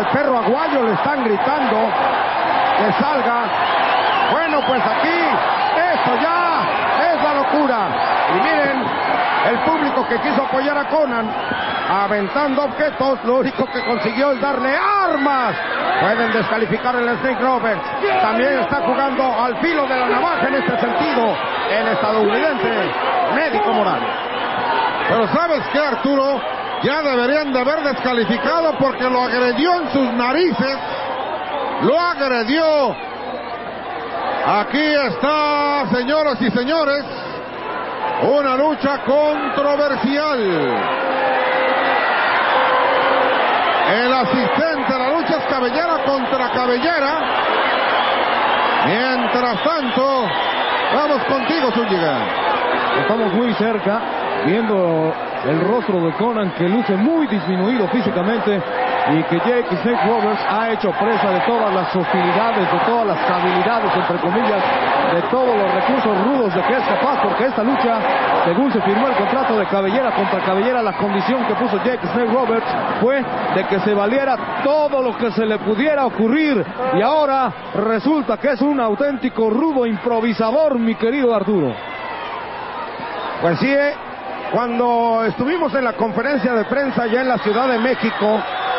Al perro Aguayo le están gritando que salga. Bueno, pues aquí, esto ya es la locura. Y miren, el público que quiso apoyar a Conan, aventando objetos, lo único que consiguió es darle armas. Pueden descalificar el Snake Roberts. También está jugando al filo de la navaja en este sentido el estadounidense Médico Morales. Pero ¿sabes qué, Arturo? Ya deberían de haber descalificado porque lo agredió en sus narices. Lo agredió. Aquí está, señoras y señores, una lucha controversial. El asistente a la lucha es cabellera contra cabellera. Mientras tanto, vamos contigo, Zúñiga. Estamos muy cerca, viendo el rostro de Conan, que luce muy disminuido físicamente, y que Jake Snake Roberts ha hecho presa de todas las hostilidades, de todas las habilidades, entre comillas, de todos los recursos rudos de que es capaz, porque esta lucha, según se firmó el contrato de cabellera contra cabellera, la condición que puso Jake Snake Roberts fue de que se valiera todo lo que se le pudiera ocurrir, y ahora resulta que es un auténtico rudo improvisador, mi querido Arturo. Pues sí, cuando estuvimos en la conferencia de prensa ya en la Ciudad de México,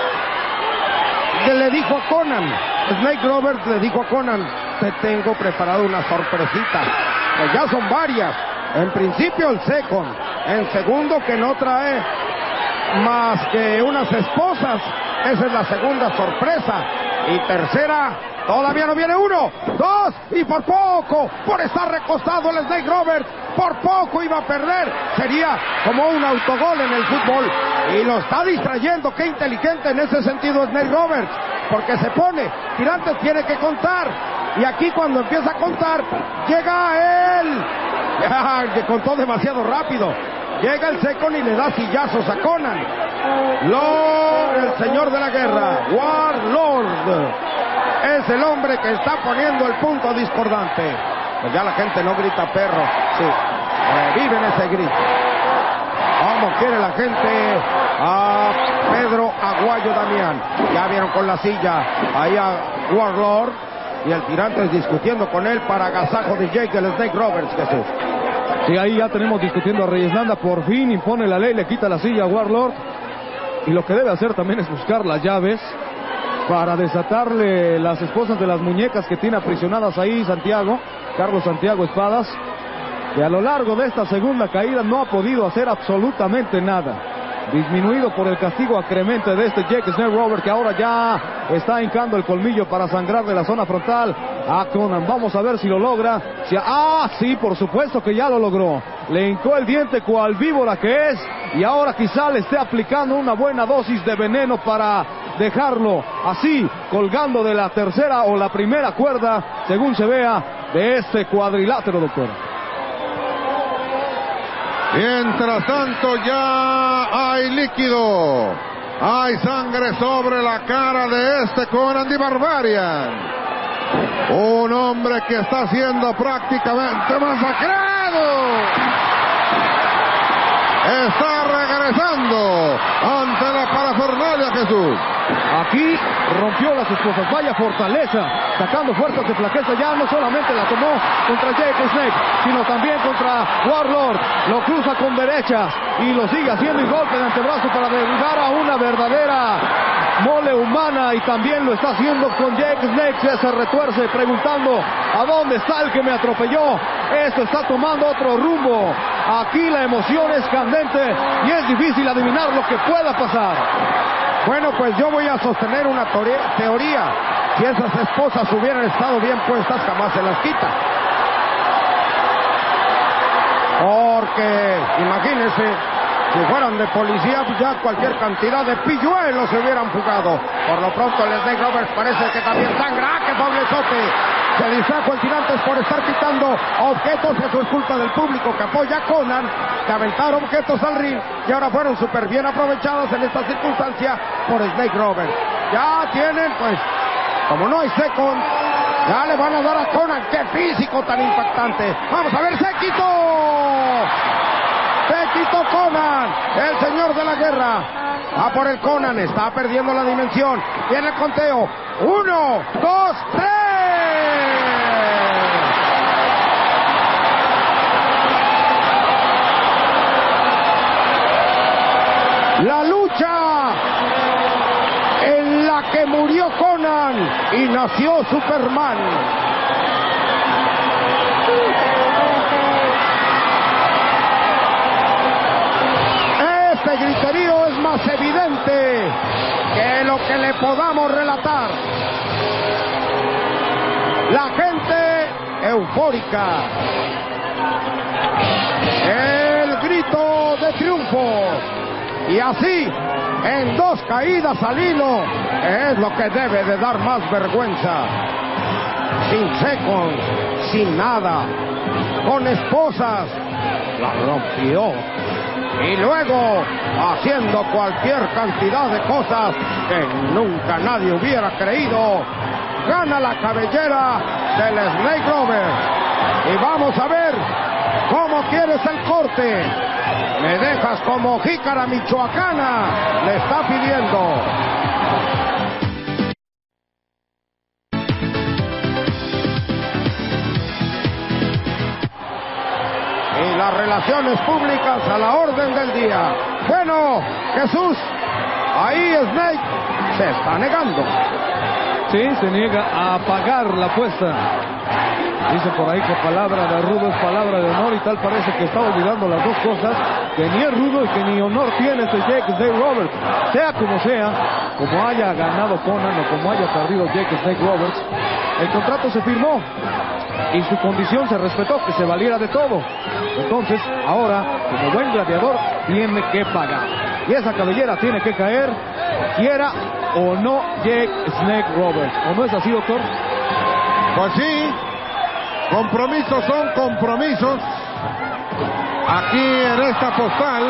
le dijo a Conan, Snake Roberts le dijo a Conan, te tengo preparado una sorpresita. Pues ya son varias. En principio el second, en segundo que no trae más que unas esposas, esa es la segunda sorpresa. Y tercera, todavía no viene uno, dos, y por poco, por estar recostado el Snake Roberts, por poco iba a perder. Sería como un autogol en el fútbol, y lo está distrayendo. Qué inteligente en ese sentido Snake Roberts, porque se pone, Tirantes tiene que contar, y aquí cuando empieza a contar, llega él, que contó demasiado rápido. Llega el second y le da sillazos a Conan. El señor de la guerra, Warlord, es el hombre que está poniendo el punto discordante. Pues ya la gente no grita perro, sí, reviven ese grito. ¿Cómo quiere la gente a Pedro Aguayo Damián? Ya vieron con la silla ahí a Warlord, y el Tirantes discutiendo con él para agasajo de Jake el Snake Roberts, Jesús. Sí, ahí ya tenemos discutiendo a Reyes Landa. Por fin impone la ley, le quita la silla a Warlord. Y lo que debe hacer también es buscar las llaves para desatarle las esposas de las muñecas que tiene aprisionadas ahí Carlos Santiago Espadas, que a lo largo de esta segunda caída no ha podido hacer absolutamente nada. Disminuido por el castigo acremente de este Jake Snake Roberts, que ahora ya está hincando el colmillo para sangrar de la zona frontal a Conan. Vamos a ver si lo logra. Sí, por supuesto que ya lo logró. Le hincó el diente cual víbora que es, y ahora quizá le esté aplicando una buena dosis de veneno para dejarlo así, colgando de la tercera o la primera cuerda, según se vea, de este cuadrilátero, doctor. Mientras tanto ya hay líquido, hay sangre sobre la cara de este Conan the Barbarian. Un hombre que está siendo prácticamente masacrado. Está regresando ante la parafernalia, Jesús. Aquí rompió las esposas, vaya fortaleza, sacando fuerzas de flaqueza. Ya no solamente la tomó contra Jake Snake, sino también contra Warlord. Lo cruza con derechas y lo sigue haciendo, y golpe de antebrazo para derribar a una verdadera mole humana. Y también lo está haciendo con Jake Snake, que se retuerce preguntando ¿a dónde está el que me atropelló? Esto está tomando otro rumbo. Aquí la emoción es candente y es difícil adivinar lo que pueda pasar. Bueno, pues yo voy a sostener una teoría. Si esas esposas hubieran estado bien puestas, jamás se las quita. Porque, imagínense, si fueran de policía, ya cualquier cantidad de pilluelos se hubieran fugado. Por lo pronto, el Snake Roberts parece que también sangra. ¡Ah, qué doblezote! Se distrajo el Tirantes por estar quitando objetos. Eso es culpa del público que apoya a Conan, que aventaron objetos al ring, y ahora fueron súper bien aprovechados en esta circunstancia por Snake Roberts. Ya tienen, pues, como no hay second, ya le van a dar a Conan. ¡Qué físico tan impactante! ¡Vamos a ver! ¡Se quitó! ¡Se quitó Conan, el señor de la guerra! Va por el Conan, está perdiendo la dimensión. Viene el conteo. 1, 2, 3. La lucha en la que murió Conan y nació Superman. Este griterío es más evidente que lo que le podamos relatar. La gente eufórica. El grito de triunfo. Y así, en 2 caídas al hilo, es lo que debe de dar más vergüenza. Sin second, sin nada, con esposas, la rompió. Y luego, haciendo cualquier cantidad de cosas que nunca nadie hubiera creído, gana la cabellera del Snake Rover. Y vamos a ver cómo quieres el corte. Me dejas como jícara michoacana, le está pidiendo. Y las relaciones públicas a la orden del día. Bueno, Jesús, ahí Snake se está negando. Sí, se niega a pagar la apuesta. Dice por ahí que palabra de rudo es palabra de honor y tal parece que está olvidando las dos cosas, que ni es rudo y que ni honor tiene este Jake Snake Roberts. Sea, como haya ganado Conan o como haya perdido Jake Snake Roberts, el contrato se firmó y su condición se respetó, que se valiera de todo. Entonces, ahora, como buen gladiador, tiene que pagar. Y esa cabellera tiene que caer, quiera o no Jake Snake Roberts. ¿O no es así, doctor? Pues sí. Compromisos son compromisos. Aquí en esta postal.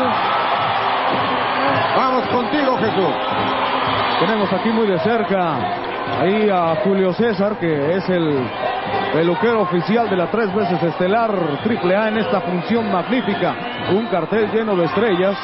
Vamos contigo, Jesús. Tenemos aquí muy de cerca ahí a Julio César, que es el peluquero oficial de la 3 veces estelar AAA en esta función magnífica. Un cartel lleno de estrellas.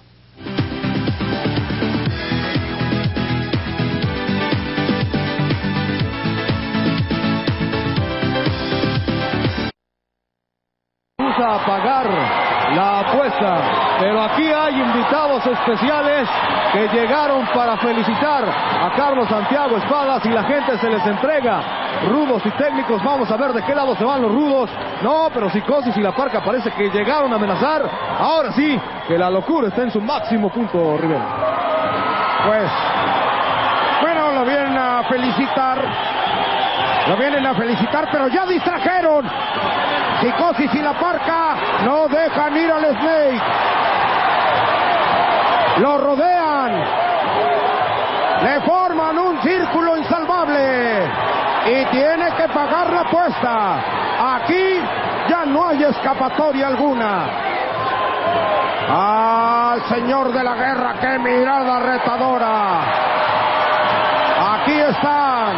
A pagar la apuesta, pero aquí hay invitados especiales que llegaron para felicitar a Carlos Santiago Espadas y la gente se les entrega. Rudos y técnicos, vamos a ver de qué lado se van los rudos. No, pero Psicosis y La Parca parece que llegaron a amenazar. Ahora sí, que la locura está en su máximo punto, Rivera. Pues, bueno, lo vienen a felicitar, pero ya distrajeron. Psicosis y La Parca no dejan ir al Snake. Lo rodean. Le forman un círculo insalvable. Y tiene que pagar la apuesta. Aquí ya no hay escapatoria alguna. Al señor de la guerra, qué mirada retadora. Aquí están.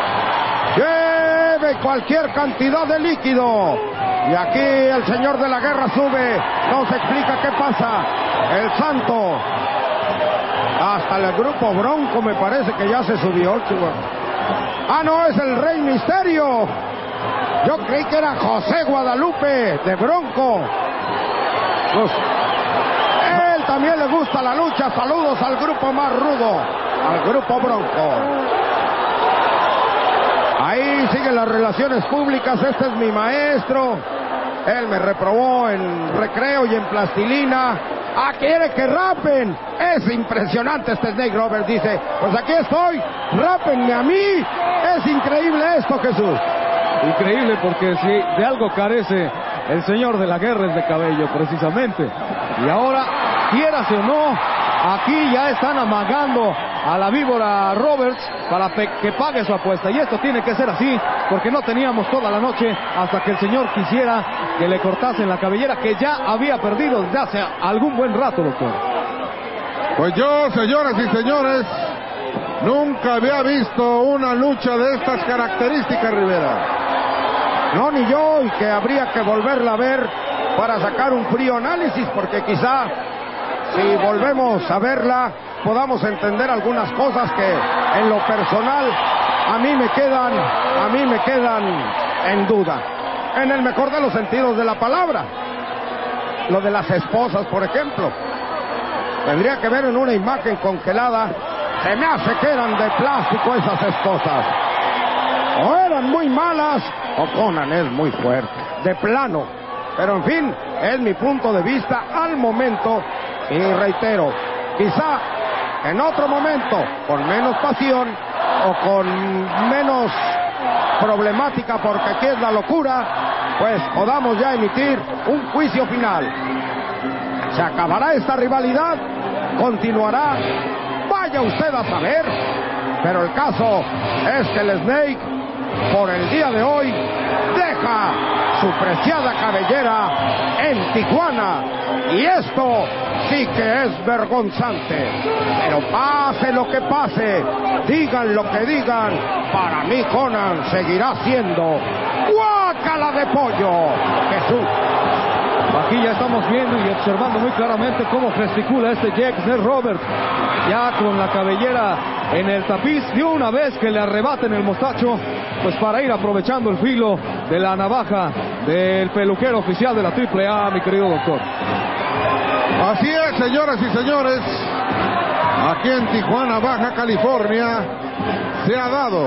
Lleve cualquier cantidad de líquido. Y aquí el señor de la guerra sube, nos explica qué pasa. El Santo, hasta el grupo Bronco me parece que ya se subió, Chihuahua. Ah, no, es el Rey Misterio. Yo creí que era José Guadalupe de Bronco. Pues, él también le gusta la lucha. Saludos al grupo más rudo, al grupo Bronco. Ahí siguen las relaciones públicas. Este es mi maestro. Él me reprobó en recreo y en plastilina. Ah, quiere que rapen. Es impresionante este Snake Roberts. Dice, pues aquí estoy, rápenme a mí. Es increíble esto, Jesús. Increíble, porque si de algo carece el señor de la guerra es de cabello, precisamente. Y ahora, quierase o no, aquí ya están amagando a la víbora Roberts para que pague su apuesta. Y esto tiene que ser así, porque no teníamos toda la noche hasta que el señor quisiera que le cortasen la cabellera, que ya había perdido desde hace algún buen rato, doctor. Pues yo, señoras y señores, nunca había visto una lucha de estas características, Rivera. No, ni yo, y que habría que volverla a ver para sacar un frío análisis, porque quizá si volvemos a verla podamos entender algunas cosas que en lo personal a mí me quedan en duda, en el mejor de los sentidos de la palabra. Lo de las esposas, por ejemplo, tendría que ver en una imagen congelada. Se me hace que eran de plástico esas esposas, o eran muy malas o Conan es muy fuerte, de plano. Pero en fin, es mi punto de vista al momento, y reitero, quizá en otro momento, con menos pasión o con menos problemática, porque aquí es la locura, pues podamos ya emitir un juicio final. ¿Se acabará esta rivalidad? ¿Continuará? Vaya usted a saber. Pero el caso es que el Snake, por el día de hoy, deja su preciada cabellera en Tijuana. Y esto sí que es vergonzante. Pero pase lo que pase, digan lo que digan, para mí Conan seguirá siendo guácala de pollo. Jesús. Aquí ya estamos viendo y observando muy claramente cómo gesticula este Jake Snake Roberts, ya con la cabellera en el tapiz, y una vez que le arrebaten el mostacho, pues para ir aprovechando el filo de la navaja del peluquero oficial de la AAA, mi querido doctor. Así es, señoras y señores, aquí en Tijuana, Baja California, se ha dado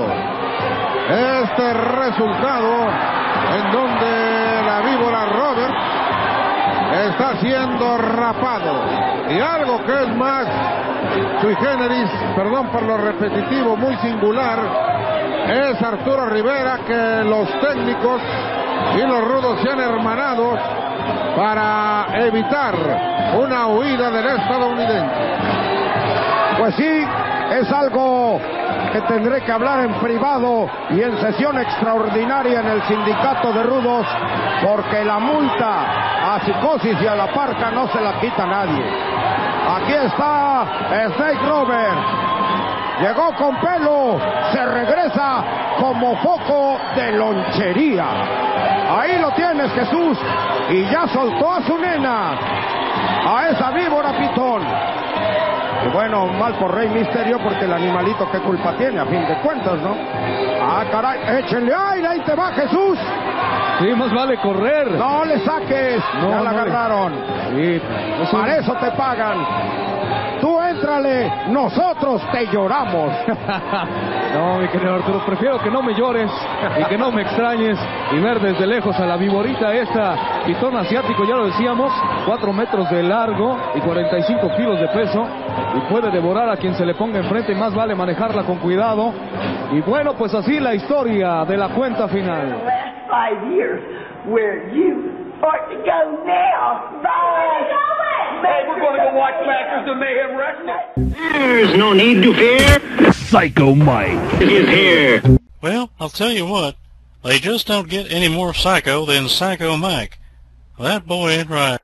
este resultado en donde la víbora Robert está siendo rapado. Y algo que es más sui generis, perdón por lo repetitivo, muy singular, es Arturo Rivera, que los técnicos y los rudos se han hermanado para evitar una huida del estadounidense. Pues sí, es algo que tendré que hablar en privado y en sesión extraordinaria en el sindicato de rudos, porque la multa a Psicosis y a la Parca no se la quita nadie. Aquí está Snake Robert, llegó con pelo, se regresa como foco de lonchería. Ahí lo tienes, Jesús, y ya soltó a su nena, a esa víbora pitón. Y bueno, mal por Rey Misterio, porque el animalito qué culpa tiene, a fin de cuentas, ¿no? Ah, caray, échenle aire, ahí te va, Jesús. Sí, más vale correr. No le saques, no, ya la agarraron. Sí, para eso te pagan. Tú éntrale, nosotros te lloramos. No, mi querido Arturo, prefiero que no me llores y que no me extrañes y ver desde lejos a la viborita esta, pitón asiático, ya lo decíamos, 4 metros de largo y 45 kilos de peso, y puede devorar a quien se le ponga enfrente, y más vale manejarla con cuidado. Y bueno, pues así la historia de la cuenta final. 5 years where you ought to go now. Bye. Hey, we're going to go watch Masters of Mayhem Wrestling. There's no need to fear. Psycho Mike is here. Well, I'll tell you what. They just don't get any more psycho than Psycho Mike. That boy ain't right.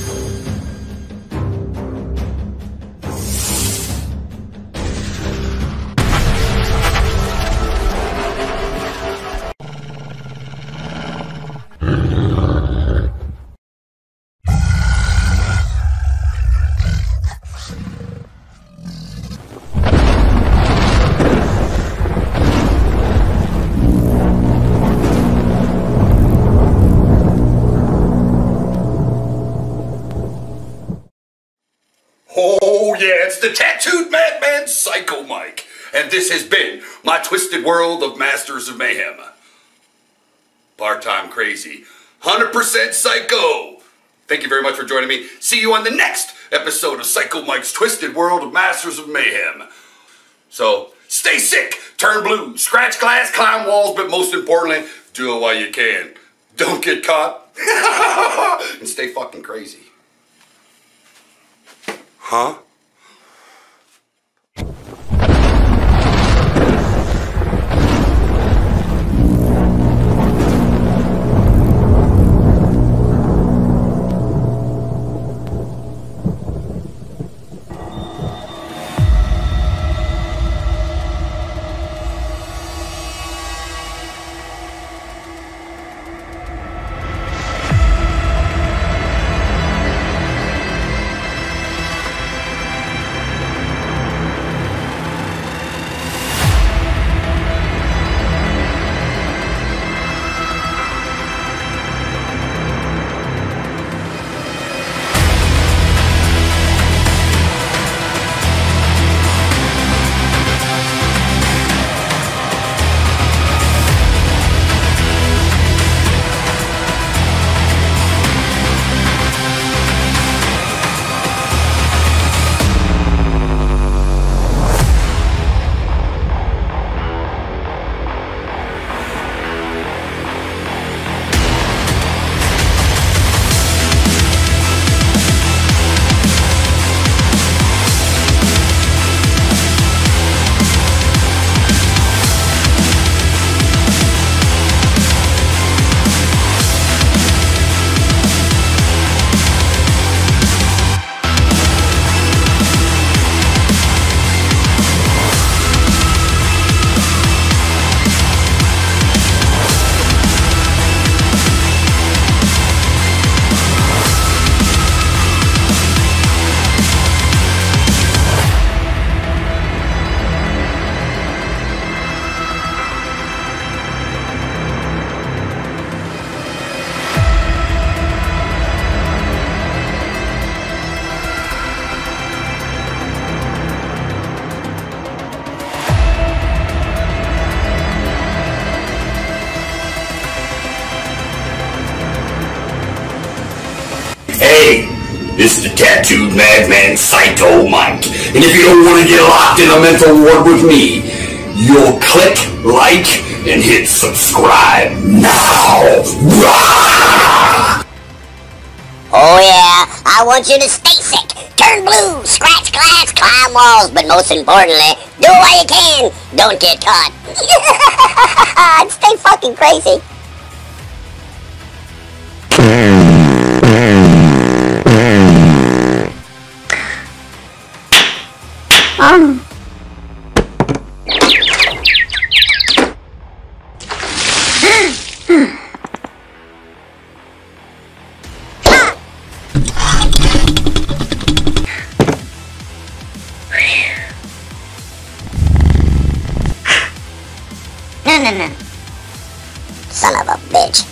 Oh yeah, it's the tattooed madman Psycho Mike, and this has been my twisted world of Masters of Mayhem. Part-time crazy, 100% psycho. Thank you very much for joining me. See you on the next episode of Psycho Mike's Twisted World of Masters of Mayhem. So, stay sick, turn blue, scratch glass, climb walls, but most importantly, do it while you can. Don't get caught, and stay fucking crazy. Huh? Tattooed Madman Psycho Mike. And if you don't want to get locked in a mental ward with me, you'll click like and hit subscribe now. Oh yeah, I want you to stay sick, turn blue, scratch glass, climb walls, but most importantly, do it while you can. Don't get caught. And stay fucking crazy. No. Son of a bitch.